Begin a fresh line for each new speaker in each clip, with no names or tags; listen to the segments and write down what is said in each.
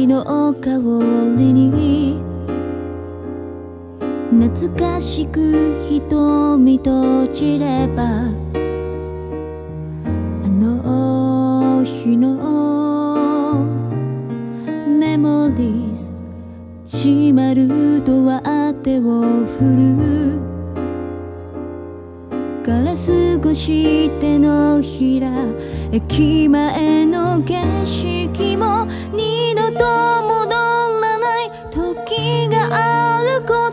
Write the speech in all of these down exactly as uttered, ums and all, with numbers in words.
りの香りに懐かしく瞳閉じれば、あの日のメモリーズ閉まるドア手を振る、ガラス越してのひら駅前の景色も二度と戻らない時があること、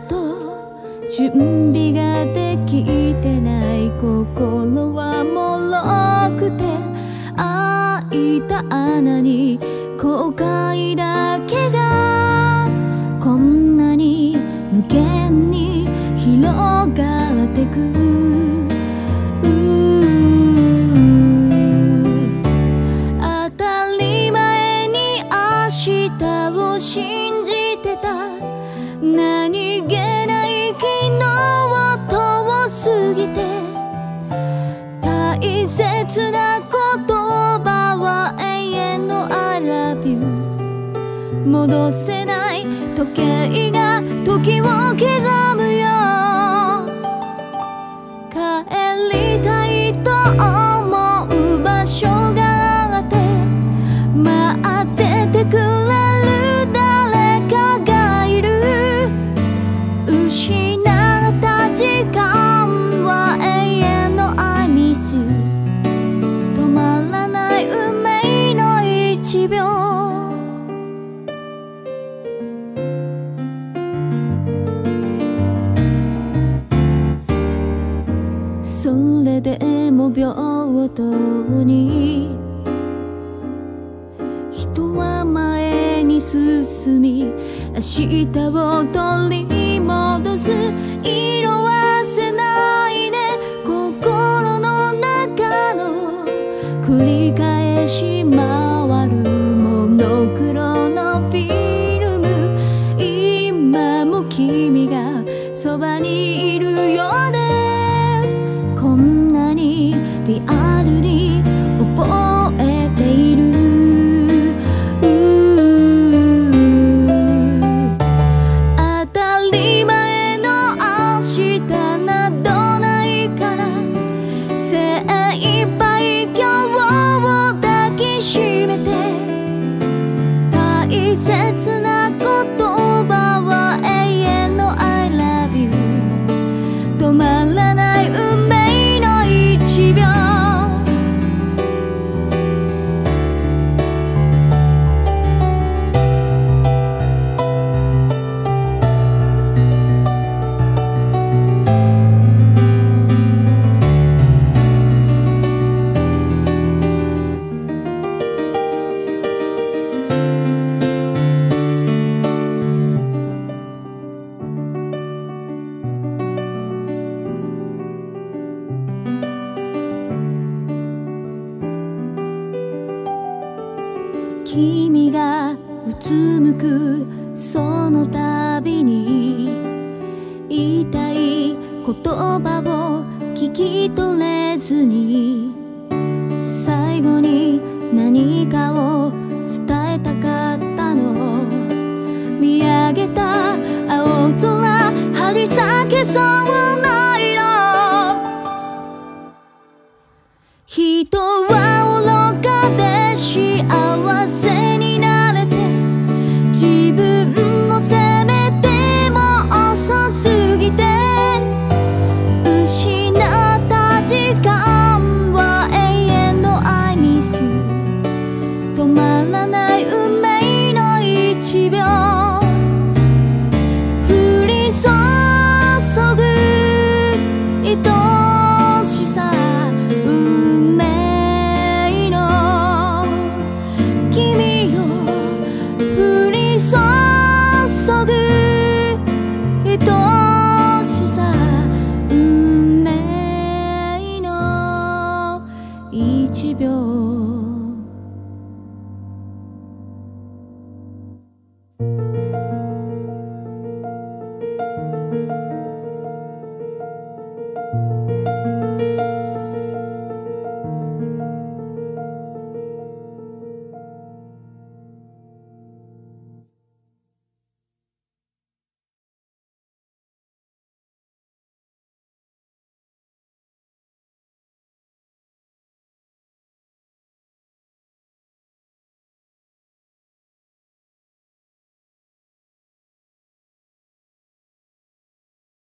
準備ができてない心は脆くて開いた穴に後悔だけがこんなに無限に広がってく。当たり前に明日を信じてた、何気ない昨日を過ぎて、大切な言葉は永遠の I love you、 戻せない時計が時を刻むよ。帰りたいと思う場所があって、待っててくれる誰かがいる。失った時間は永遠の I miss you、 止まらない運命の一秒。それでも平等に人は前に進み、明日を取り戻す。色あせないで心の中の繰り返し回るモノクロのフィルム、今も君がそばにいるようで、こんなにリアルに覚えている。当たり前の明日などないから、精一杯今日を抱きしめて、大切な言葉は永遠の I love you、 止まらない運命の一秒。君がうつむくその度に、言いたい言葉を聞き取れずに、最後に何かを伝え